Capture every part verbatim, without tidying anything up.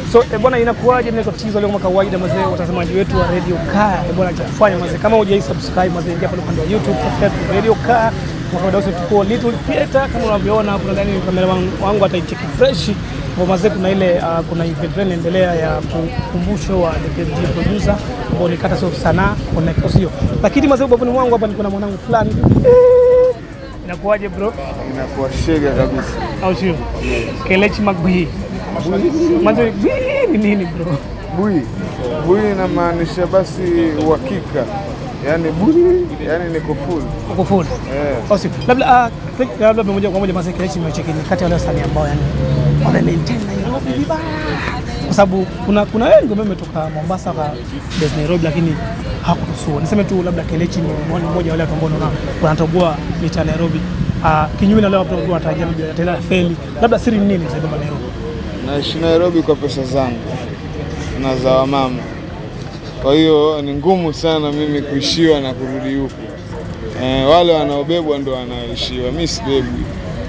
So e bwana, inakuaje mimi tatizo leo kama kawaida mzee, watazamaji wetu wa Radio Kaa. E bwana, cha kufanya mzee, kama hujai subscribe mzee, ingia pale upande wa YouTube, subscribe Radio Kaa. Kwa kawaida wote tuko little theater kama unavyoona hapo ndani, kamera wangu ataicheki fresh. Kwa mzee kuna ile uh, kuna event inaendelea ya kukumbusho wa the producer ambao ni kata sio sana connect sio. Lakini mzee ubavuni wangu hapa niko na mwanangu fulani. Inakuaje bro? Inakuwa shega kabisa. Au sio? Kelechi Magbi. Manzo ni nini bro? Bui. Bui inamaanisha basi uhakika. Yaani bui, yaani niko full. Uko full. Eh. Basi labda labda mmoja kwa moja mzee Kelechi nimecheki ni kati ya wale wasanii ambao yani wale maintain Nairobi vibaya. Kwa sababu kuna kuna wengi ambao wametoka Mombasa kwa Des Nairobi lakini hakutusua. Niseme tu labda Kelechi ni mmoja wale ambao unaona wanatoboa mita Nairobi. Ah, kinyume na leo watu wanatarajia tena feli. Labda siri ni nini zaidi Nairobi? Naishi Nairobi kwa pesa zangu na za wamama. Kwa hiyo ni ngumu sana mimi kuishiwa na kurudi huko. Eh, wale wanaobebwa ndo wanaishiwa. Mimi sibebwi.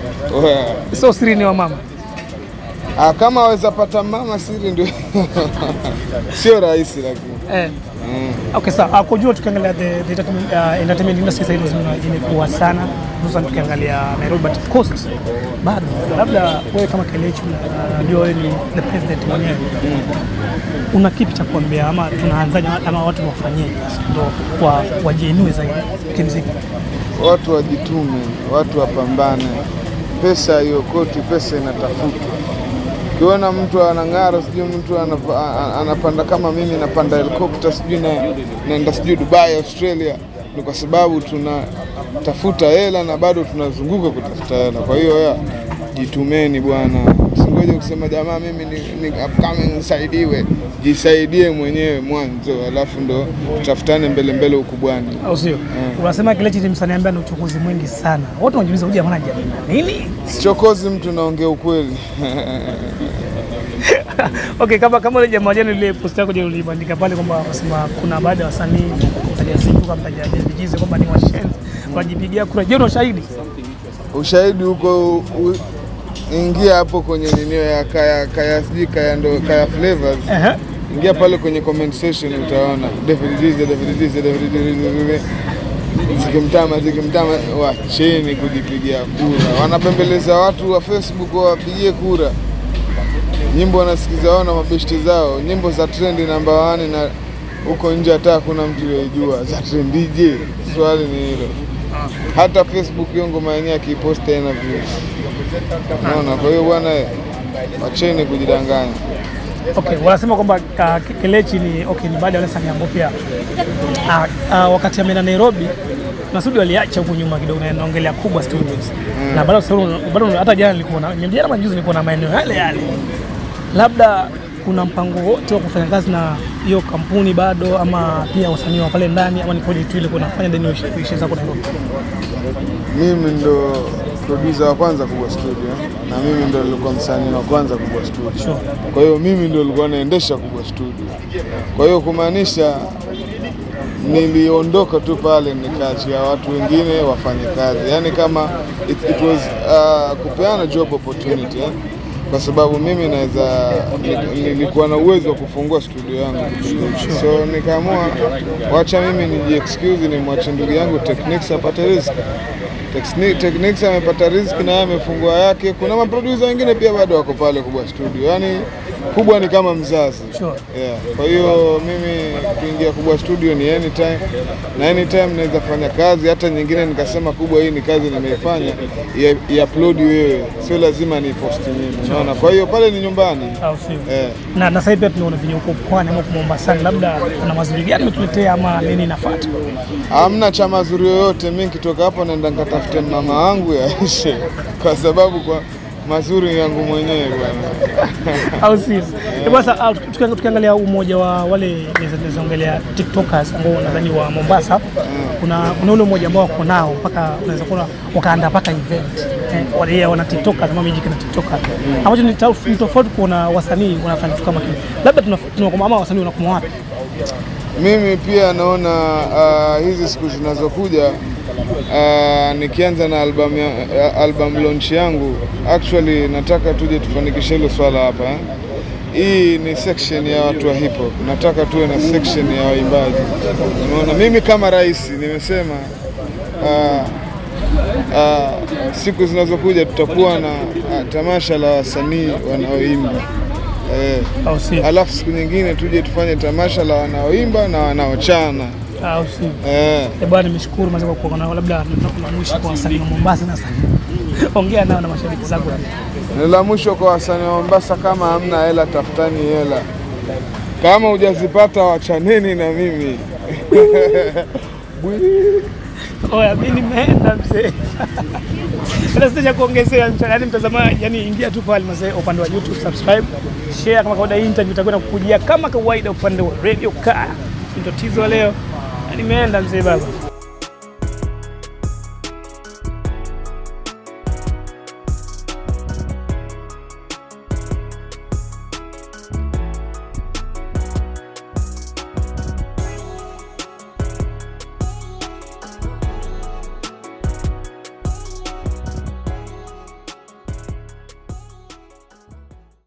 So siri ni wamama. Ah, kama waweza pata mama siri ndio sio rahisi lakini. Eh. Mm. Okay, sawa. So, kujua tukiangalia the, the entertainment, uh, entertainment industry sasa hivi imekuwa sana, hususan tukiangalia Nairobi, but cost bado. Labda wewe kama Kelechi unajua uh, wewe ni the president mwenyewe. Mm. Una kipi cha kuambia ama tunaanzaje ama watu wafanyie ndio kwa wajiinue zaidi kimziki? Watu wajitume, watu wapambane. Pesa hiyo koti, pesa inatafutwa. Ukiona mtu anang'ara, sijui mtu anapanda kama mimi napanda helicopter, sijui na naenda sijui Dubai, Australia, ni kwa sababu tunatafuta hela na bado tunazunguka kutafuta hela. Kwa hiyo ya jitumeni bwana. Usingoje kusema jamaa mimi ni, ni upcoming nisaidiwe. Jisaidie mwenyewe mwanzo alafu ndo tutafutane mbele mbele ukubwani. Au sio? Unasema Kelechi ni msanii ambaye ana uchokozi mwingi sana. Watu wanajiuliza huyu jamaa anajamii nini? Sichokozi mtu, naongea ukweli. Okay, kama kama ile jamaa jana ile post yako je uliandika pale kwamba wasema kuna baadhi ya wasanii kumtaja siku kama mtaja vijize kwamba ni washenzi wajipigia kura. Je, una ushahidi? Ushahidi huko ingia hapo kwenye ninio ya kaya kaya sijika ya ndo kaya flavors. Uh -huh. Ingia pale kwenye comment section utaona David David David zikimtama zikimtama wacheni kujipigia kura. Wanapembeleza watu wa Facebook wapigie kura. Nyimbo wanasikiza wao na mabeshte zao, nyimbo za trendi namba one na huko nje hata kuna mtu yejua za trendi je. Swali ni hilo. Hata Facebook hiyo ngoma yenyewe akipost tena views. Unaona, kwa hiyo bwana wacheni kujidanganya. Okay, wanasema kwamba Kelechi ni okay ni baada ya wale ambao pia uh, uh, wakati ameenda Nairobi na studio aliacha huko nyuma kidogo na naongelea Kubwa Studios. Mm. Na bado bado hata jana nilikuwa na jana majuzi nilikuwa na maeneo yale yale. Labda kuna mpango wote wa kufanya kazi na hiyo kampuni bado ama pia wasanii wa pale ndani ama ni project ile kunafanya ndani ya ishi zako Nairobi? Mimi ndo producer wa kwanza Kubwa Studio na mimi ndo nilikuwa msanii wa kwanza Kubwa Studio. Sure. Kwa hiyo mimi ndo nilikuwa naendesha Kubwa Studio. Kwa hiyo kumaanisha niliondoka tu pale nikaachia watu wengine wafanye kazi. Yaani kama it, it was uh, kupeana job opportunity eh? Kwa sababu mimi naweza nilikuwa na uwezo wa kufungua studio yangu. So nikaamua wacha mimi niji excuse ni mwache ndugu yangu Techniques apate riziki. Techniques amepata riziki na yeye amefungua yake. Kuna maproducer wengine pia bado wako pale Kubwa Studio. Yaani Kubwa ni kama mzazi. Sure. Yeah. Kwa hiyo mimi kuingia Kubwa Studio ni anytime. Na anytime naweza fanya kazi hata nyingine nikasema Kubwa hii ni kazi nimeifanya i-upload wewe. Sio lazima ni post mimi. Unaona? Kwa hiyo pale ni nyumbani. Au sio? Yeah. Na na sasa hivi tunaona vinyo huko pwani ama Mombasa, labda kuna mazuri gani umetuletea ama nini inafuata? Hamna cha mazuri yoyote. Mimi nikitoka hapo naenda nikatafute mama wangu yaishe. Kwa sababu kwa mazuri yangu mwenyewe bwana. Au sio? Bwana, tukiangalia umoja wa wale naongelea TikTokers ambao nadhani wa Mombasa, kuna kuna ule mmoja ambao wako nao mpaka unaweza kuona wakaandaa paka event. Eh, wale wana TikTokers kama mimi na TikToker. Ambacho ni tofauti kuna wasanii wanafanya kitu kama kile. Labda tunakuwa ama wasanii wanakuwa wapi? Mimi pia naona uh, hizi siku zinazokuja uh, nikianza na album ya, uh, album launch yangu, actually nataka tuje tufanikishe hilo swala hapa eh. hii ni section ya watu wa hip hop. Nataka tuwe na section ya waimbaji. Unaona, mimi kama rais nimesema uh, uh, siku zinazokuja tutakuwa na uh, tamasha la wasanii wanaoimba. Eh, au si? Alafu siku nyingine tuje tufanye tamasha la wanaoimba na wanaochana. Au si? Eh. Eh bwana, nimeshukuru mazao kwa kuona, labda tunakula mwisho kwa wasanii wa Mombasa na sana. Ongea nao na mashabiki zako. La mwisho kwa wasanii wa Mombasa, kama hamna hela tafutani hela. Kama hujazipata wachaneni na mimi. Oya, mimi nimeenda mzee. Sasa sija kuongezea mchangani mtazamaji, yani ingia tu pale mzee upande wa YouTube, subscribe, share. Kama kawaida interview itakwenda kukujia kama kawaida upande wa Radio Kaa. Ndio tizo leo. Nimeenda mzee baba.